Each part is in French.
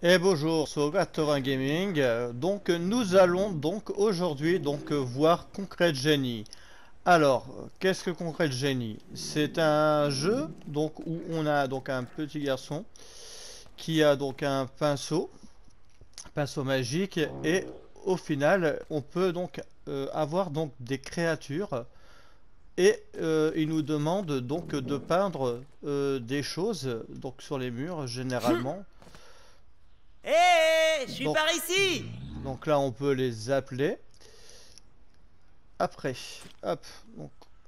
Et bonjour sur Gatorin Gaming. Donc nous allons donc aujourd'hui voir Concrete Genie. Alors, qu'est-ce que Concrete Genie? C'est un jeu donc où on a donc un petit garçon qui a donc un pinceau magique, et au final on peut donc avoir donc des créatures, et il nous demande donc de peindre des choses donc sur les murs généralement. Hé, je suis Donc par ici. Donc là, on peut les appeler. Après, hop, donc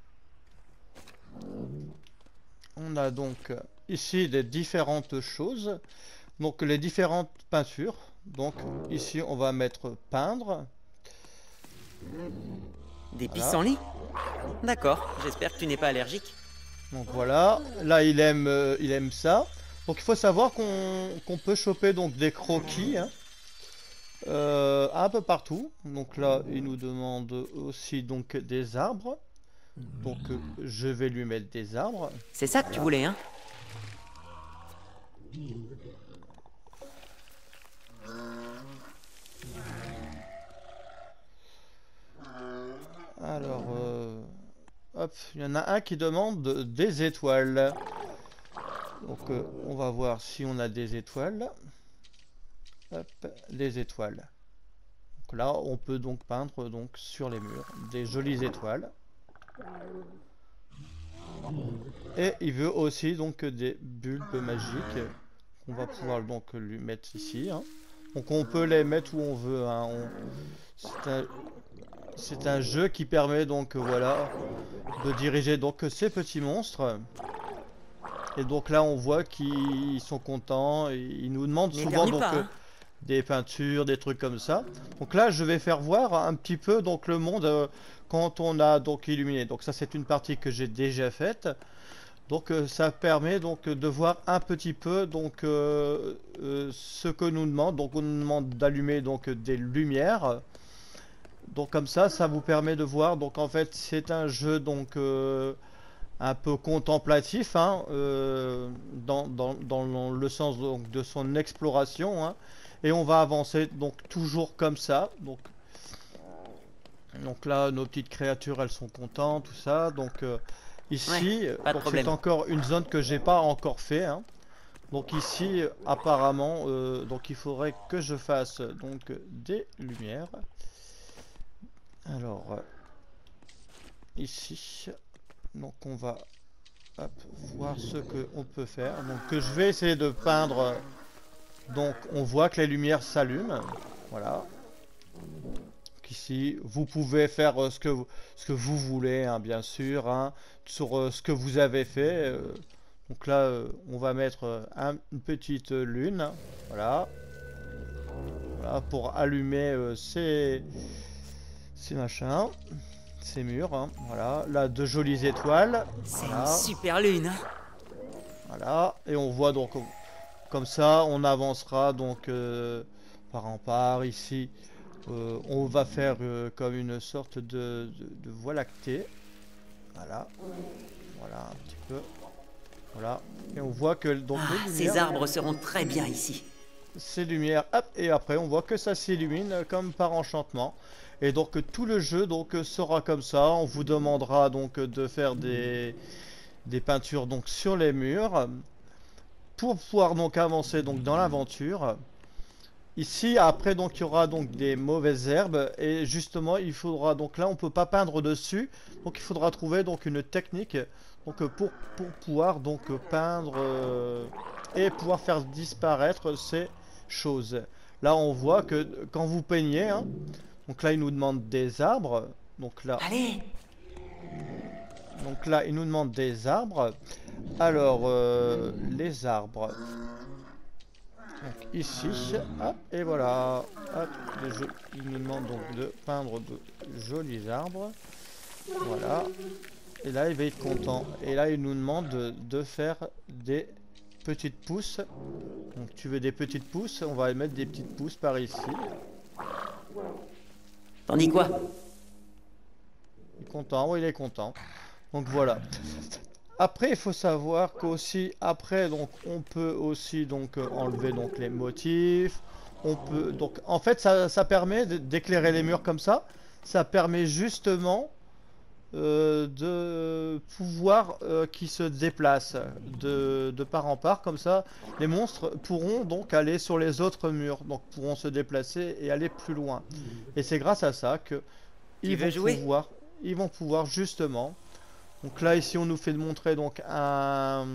on a donc ici des différentes choses. Donc les différentes peintures. Donc ici, on va mettre peindre. Des Voilà. pissenlits? D'accord, j'espère que tu n'es pas allergique. Donc voilà. Là, il aime ça. Donc il faut savoir qu'on peut choper donc des croquis, hein, un peu partout. Donc là, il nous demande aussi donc des arbres. Donc je vais lui mettre des arbres. C'est ça que tu Voilà. voulais, hein? Alors, hop, il y en a un qui demande des étoiles. Donc, on va voir si on a des étoiles. Hop, les étoiles. Donc là, on peut donc peindre donc sur les murs des jolies étoiles. Et il veut aussi donc des bulbes magiques. On va pouvoir donc lui mettre ici, hein. Donc on peut les mettre où on veut, hein. C'est un jeu qui permet donc voilà de diriger donc ces petits monstres. Et donc là, on voit qu'ils sont contents. Et ils nous demandent souvent N'éternue donc pas, hein? des peintures, des trucs comme ça. Donc là, je vais faire voir un petit peu donc le monde quand on a donc illuminé. Donc ça, c'est une partie que j'ai déjà faite. Donc ça permet donc de voir un petit peu donc ce que nous demande. Donc on nous demande d'allumer donc des lumières. Donc comme ça vous permet de voir. Donc en fait, c'est un jeu donc un peu contemplatif, hein, dans le sens donc, de son exploration, hein, et on va avancer donc toujours comme ça. Donc là, nos petites créatures, elles sont contentes, tout ça. Donc Ouais, ici, pas de donc c'est problème. encore une zone que j'ai pas encore fait, hein. Donc ici, apparemment, donc il faudrait que je fasse donc des lumières. Alors ici, donc on va hop, voir ce que on peut faire. Donc que je vais essayer de peindre. Donc on voit que les lumières s'allument. Voilà. Donc ici, vous pouvez faire ce que vous voulez, hein, bien sûr, hein, sur ce que vous avez fait. Donc là, on va mettre une petite lune. Voilà. Voilà, pour allumer ces machins, ces murs, hein. Voilà. Là, de jolies étoiles. C'est une Voilà. super lune, hein? Voilà. Et on voit donc comme ça, on avancera donc par en part ici. On va faire comme une sorte de voie lactée. Voilà, voilà un petit peu. Voilà. Et on voit que donc les Ah, ces lumières, arbres seront très bien ici. ces lumières, hop, et après on voit que ça s'illumine comme par enchantement. Et donc tout le jeu donc sera comme ça. On vous demandera donc de faire des peintures donc sur les murs pour pouvoir donc avancer donc dans l'aventure. Ici, après, donc, il y aura donc des mauvaises herbes, et justement, il faudra donc là, on peut pas peindre dessus, donc il faudra trouver donc une technique donc pour pouvoir donc peindre et pouvoir faire disparaître ces choses. Là, on voit que quand vous peignez, hein, donc là, il nous demande des arbres, Allez, donc là, il nous demande des arbres. Alors, les arbres. Donc ici, hop, et voilà, hop, il nous demande donc de peindre de jolis arbres, voilà, et là il va être content, et là il nous demande de faire des petites pousses, donc tu veux des petites pousses, on va mettre des petites pousses par ici, t'en dis quoi? il est content, oui il est content, donc voilà, Après, il faut savoir qu'aussi, après, donc, on peut aussi donc enlever donc les motifs. On peut donc, en fait, ça permet d'éclairer les murs comme ça. Ça permet justement de pouvoir qui se déplacent de part en part. Comme ça, les monstres pourront donc aller sur les autres murs, donc pourront se déplacer et aller plus loin. Et c'est grâce à ça que Tu ils veux vont jouer? pouvoir, ils vont pouvoir justement. Donc là, ici, on nous fait montrer donc un.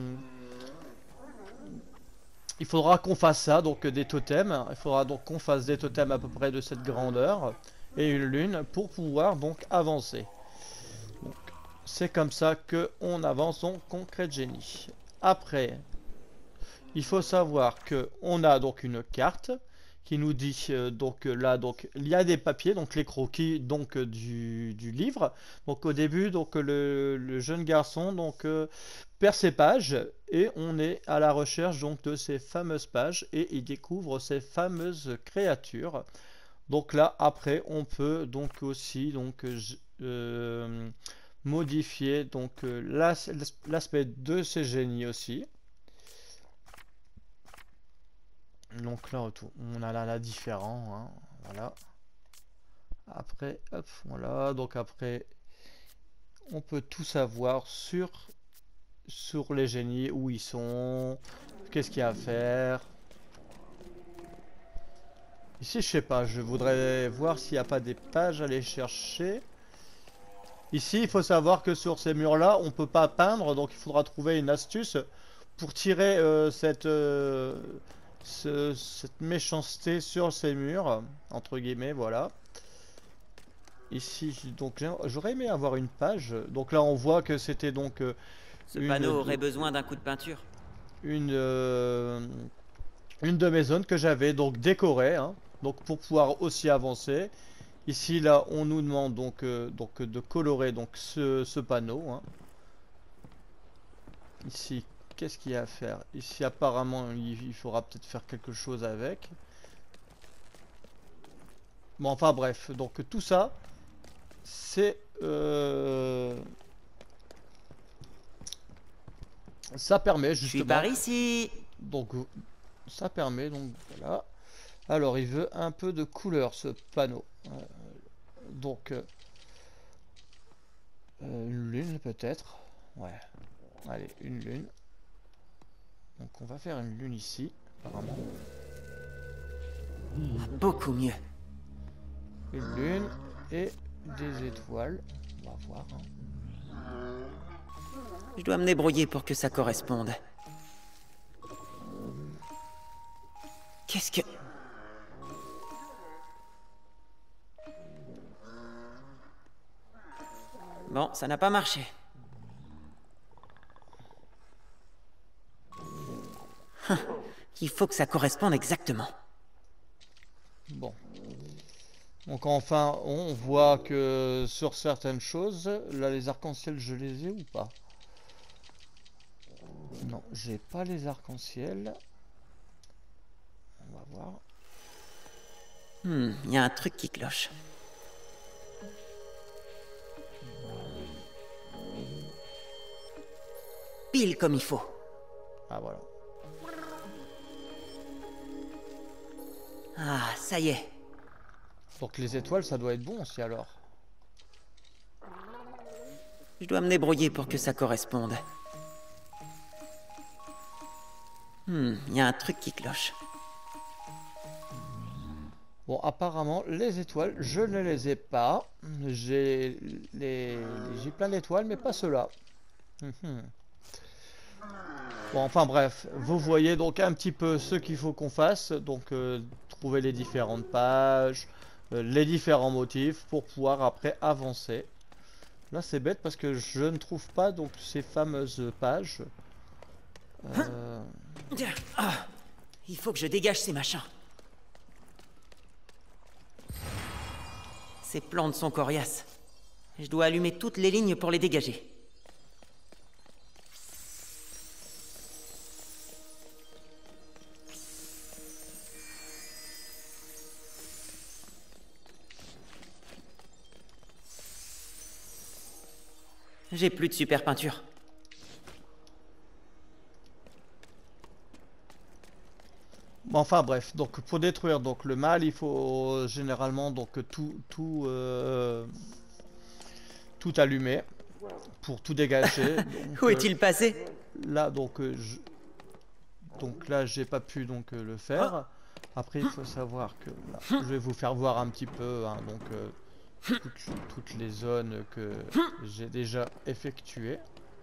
Il faudra qu'on fasse ça, donc des totems. Il faudra donc qu'on fasse des totems à peu près de cette grandeur et une lune pour pouvoir donc avancer. Donc c'est comme ça que on avance en Concrete Genie. Après, il faut savoir que on a donc une carte qui nous dit donc là donc il y a des papiers donc les croquis donc du livre. Donc au début donc le jeune garçon donc perd ses pages et on est à la recherche donc de ces fameuses pages et il découvre ces fameuses créatures. Donc là après on peut donc aussi donc modifier donc l'aspect de ces génies aussi. Donc là, on a là différent, hein, voilà. Après, hop, voilà. Donc après, on peut tout savoir sur les génies, où ils sont, qu'est-ce qu'il y a à faire. Ici, je sais pas, je voudrais voir s'il n'y a pas des pages à aller chercher. Ici, il faut savoir que sur ces murs-là, on peut pas peindre, donc il faudra trouver une astuce pour tirer cette méchanceté sur ces murs, entre guillemets, voilà. Ici, donc j'aurais aimé avoir une page. Donc là, on voit que c'était donc Ce une, panneau aurait besoin d'un coup de peinture. une, euh, une de mes zones que j'avais donc décorée, hein, donc pour pouvoir aussi avancer. Ici, là, on nous demande donc de colorer donc ce panneau, hein. Ici, qu'est-ce qu'il y a à faire? Ici, apparemment, il faudra peut-être faire quelque chose avec. Bon, enfin bref, donc tout ça, c'est ça permet Je suis par justement ici. donc ça permet donc voilà. Alors il veut un peu de couleur ce panneau. Donc une lune peut-être. Ouais. Allez, une lune. Donc on va faire une lune ici apparemment. Beaucoup mieux. Une lune et des étoiles. On va voir, hein. Je dois me débrouiller pour que ça corresponde. Qu'est-ce que... Bon, ça n'a pas marché. Il faut que ça corresponde exactement. Bon. Donc enfin on voit que sur certaines choses, là les arcs-en-ciel je les ai ou pas? Non, j'ai pas les arcs-en-ciel. On va voir. Il y a un truc qui cloche. Pile comme il faut. Ah voilà. Ah, ça y est. Donc les étoiles ça doit être bon aussi alors. Je dois me débrouiller pour que ça corresponde. Il y a un truc qui cloche. Bon apparemment les étoiles je ne les ai pas. J'ai j'ai plein d'étoiles mais pas ceux-là. Bon enfin bref, vous voyez donc un petit peu ce qu'il faut qu'on fasse. Donc trouver les différentes pages, les différents motifs pour pouvoir après avancer. Là c'est bête parce que je ne trouve pas donc ces fameuses pages. Ah, il faut que je dégage ces machins. Ces plantes sont coriaces. Je dois allumer toutes les lignes pour les dégager. J'ai plus de super peinture. Enfin bref, donc pour détruire donc le mal, il faut généralement donc tout allumer pour tout dégager. Donc Où est-il passé? là donc là j'ai pas pu donc le faire. Après il faut savoir que là, je vais vous faire voir un petit peu hein, donc toutes les zones que j'ai déjà effectuées.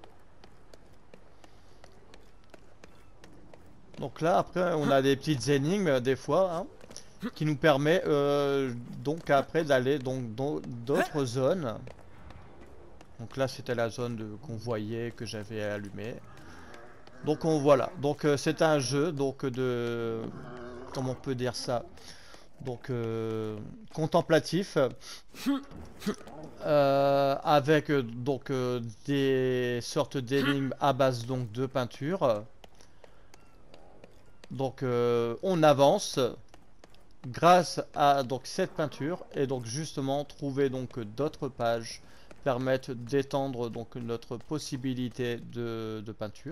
Donc là après on a des petites énigmes des fois hein, qui nous permet donc après d'aller donc dans d'autres zones. Donc là c'était la zone qu'on voyait que j'avais allumée. Donc voilà, donc c'est un jeu donc de comment on peut dire ça, donc contemplatif avec donc des sortes d'énigmes à base donc de peinture. Donc on avance grâce à donc cette peinture et donc justement trouver donc d'autres pages permettent d'étendre donc notre possibilité de peinture.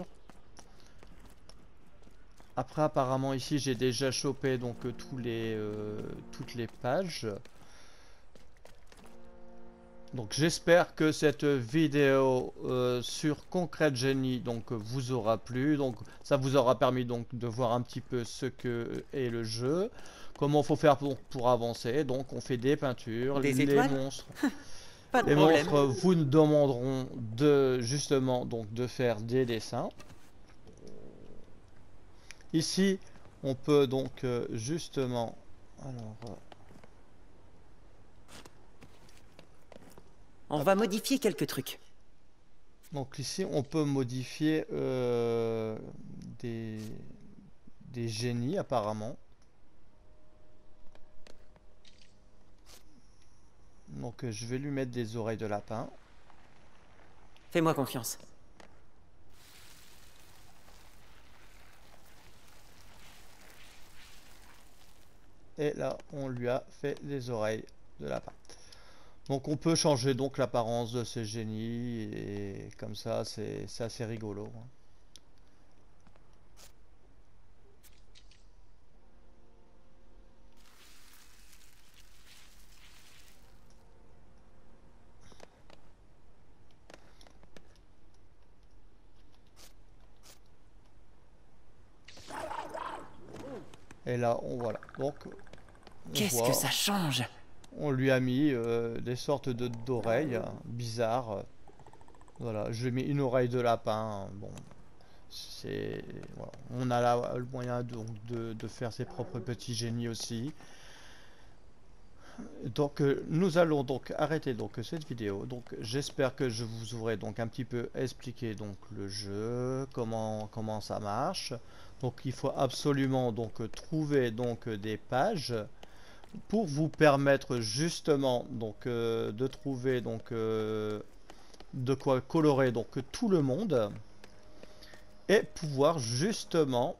Après apparemment ici j'ai déjà chopé donc toutes les pages. Donc j'espère que cette vidéo sur Concrete Genie donc vous aura plu. Donc ça vous aura permis donc de voir un petit peu ce que est le jeu, comment faut faire pour avancer. Donc on fait des peintures, Des les étoiles? monstres. Pas de Les problème. monstres vous nous demanderont de justement donc de faire des dessins. Ici on peut donc justement alors On va modifier quelques trucs. donc ici on peut modifier des, des génies apparemment. Donc je vais lui mettre des oreilles de lapin. Fais-moi confiance. Et là on lui a fait des oreilles de lapin. Donc on peut changer donc l'apparence de ces génies et comme ça c'est assez rigolo. Et là on voilà. Donc Qu'est-ce que ça change? on lui a mis des sortes d'oreilles bizarres. Voilà, je lui ai mis une oreille de lapin. Bon, c'est voilà. On a là le moyen donc de faire ses propres petits génies aussi. Donc nous allons donc arrêter donc cette vidéo. Donc j'espère que je vous aurai donc un petit peu expliqué donc le jeu, comment ça marche. Donc il faut absolument donc trouver donc des pages pour vous permettre justement donc de trouver donc de quoi colorer donc tout le monde et pouvoir justement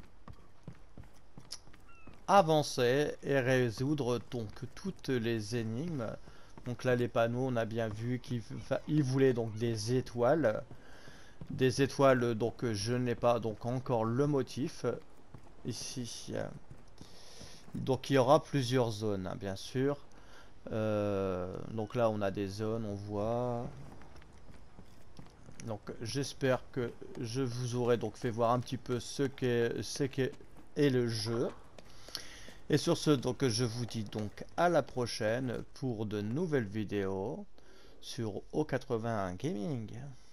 avancer et résoudre donc toutes les énigmes. Donc là les panneaux on a bien vu qu'ils voulaient donc des étoiles donc je n'ai pas donc encore le motif ici. Donc il y aura plusieurs zones hein, bien sûr. Donc là on a des zones, on voit. Donc j'espère que je vous aurai donc fait voir un petit peu ce qu'est le jeu. Et sur ce donc je vous dis donc à la prochaine pour de nouvelles vidéos sur O81 Gaming.